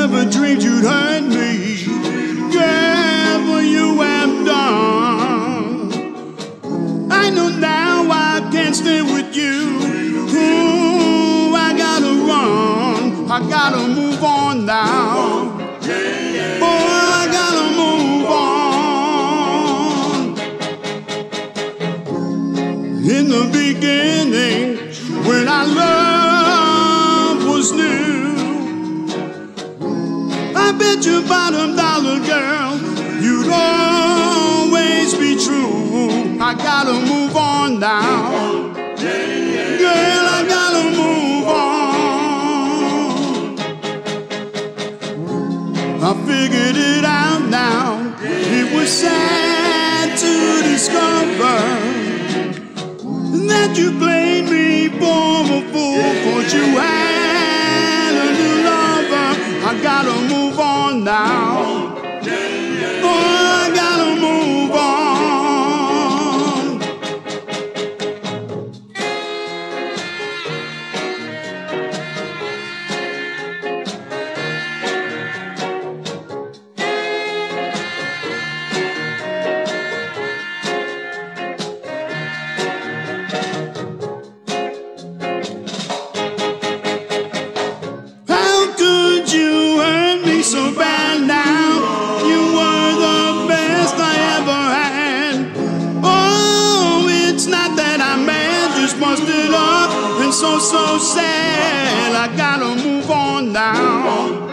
never dreamed you'd hurt me. Girl, what you have done, I know now I can't stay with you. Ooh, I gotta run, I gotta move on now. Boy, I gotta move on. In the beginning, when our love was new, I bet you $bottom, girl, you'd always be true. I gotta move on now. Girl, I gotta move on. I figured it out now. It was sad to discover that you played me for a fool, but you had a new lover. I gotta move on now. Oh, I gotta move on. So bad now, you were the best I ever had. Oh, it's not that I'm mad, just busted up and so sad. I gotta move on now.